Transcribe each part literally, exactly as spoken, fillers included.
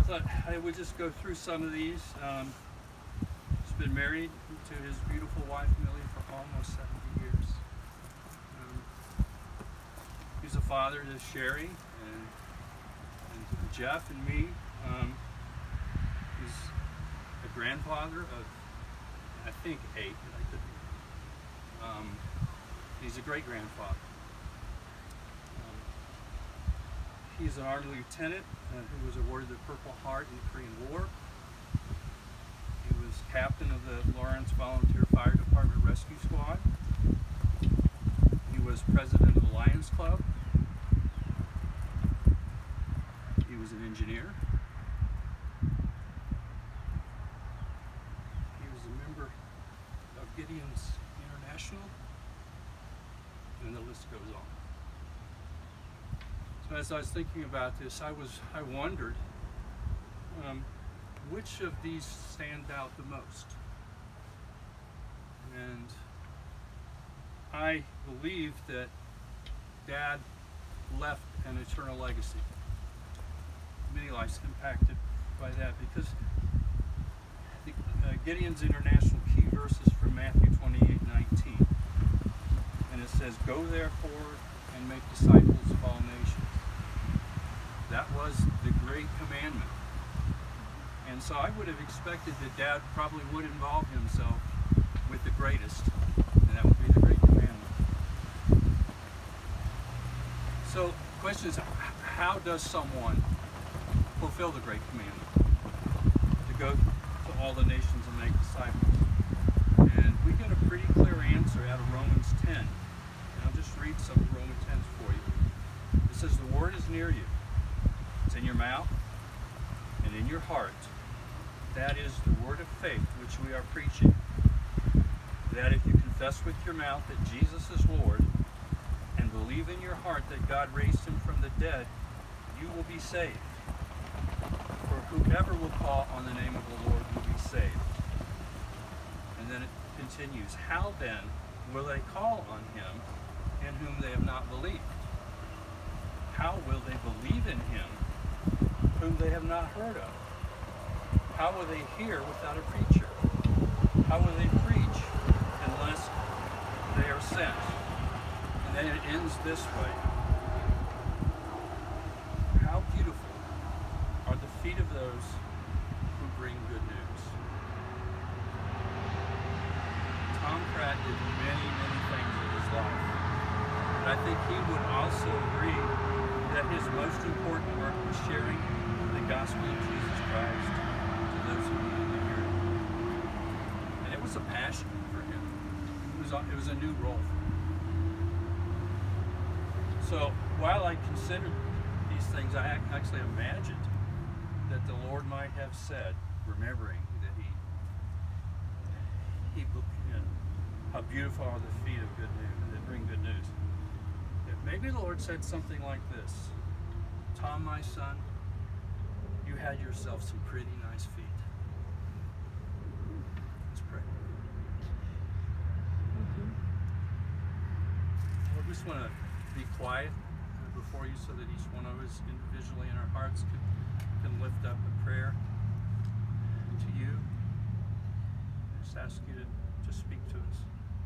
thought I would just go through some of these. Um, he's been married to his beautiful wife Millie for almost seventy years. Um, he's a father to Sherry and, and to Jeff and me. Um, he's a grandfather of, I think, eight, but I could be. Um, he's a great grandfather. He's an Army lieutenant uh, who was awarded the Purple Heart in the Korean War. He was captain of the Lawrence Volunteer Fire Department Rescue Squad. He was president of the Lions Club. He was an engineer. He was a member of Gideon's International, and the list goes on. As I was thinking about this, I was I wondered um, which of these stand out the most. And I believe that Dad left an eternal legacy. Many lives impacted by that, because the, uh, Gideon's International key verse is from Matthew twenty-eight nineteen. And it says, "Go therefore and make disciples of all nations." That was the great commandment. And so I would have expected that Dad probably would involve himself with the greatest, and that would be the great commandment. So the question is, how does someone fulfill the great commandment? To go to all the nations and make disciples. And we get a pretty clear answer out of Romans ten. And I'll just read some of Romans ten for you. It says, "The word is near you. It's in your mouth and in your heart. That is the word of faith which we are preaching. That if you confess with your mouth that Jesus is Lord and believe in your heart that God raised him from the dead, you will be saved. For whoever will call on the name of the Lord will be saved." And then it continues, "How then will they call on him in whom they have not believed? How will they believe in him whom they have not heard of? How will they hear without a preacher? How will they preach unless they are sent?" And then it ends this way. "How beautiful are the feet of those who bring good news." Tom Pratt did many, many things in his life. But I think he would also agree that his most important work was sharing the gospel of Jesus Christ to those who needed to hear it. And it was a passion for him. It was a, it was a new role for him. So while I considered these things, I actually imagined that the Lord might have said, remembering that he, he you know, how beautiful are the feet of good news, that bring good news. That maybe the Lord said something like this: "Tom, my son, you had yourself some pretty nice feet." Let's pray. Mm-hmm. Lord, we just want to be quiet before you so that each one of us individually in our hearts can, can lift up a prayer to you. I just ask you to just speak to us.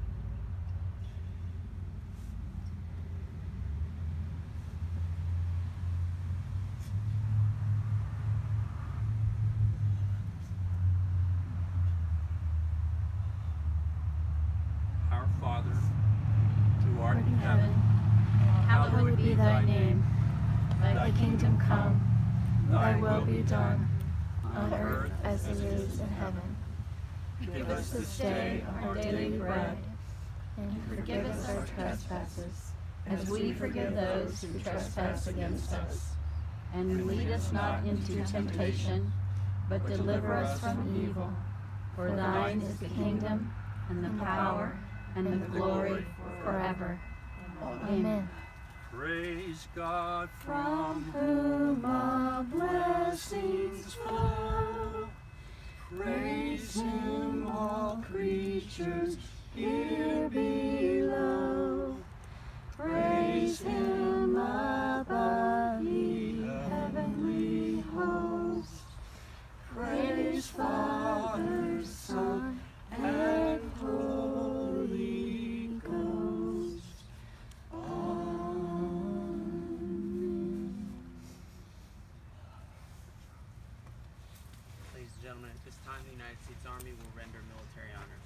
Our Father, who art in heaven, hallowed be thy name. Thy kingdom come, thy will be done, on earth as it is in heaven. Give us this day our daily bread, and forgive us our trespasses, as we forgive those who trespass against us. And lead us not into temptation, but deliver us from evil. For thine is the kingdom, and the power, and the glory forever. Amen. Praise God, From whom all blessings flow. Praise him, all creatures here below. Praise him above, ye heavenly hosts. Arizona. At this time, the United States Army will render military honors.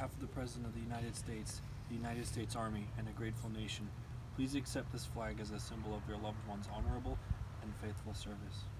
behalf of the President of the United States, the United States Army, and a grateful nation, please accept this flag as a symbol of your loved one's honorable and faithful service.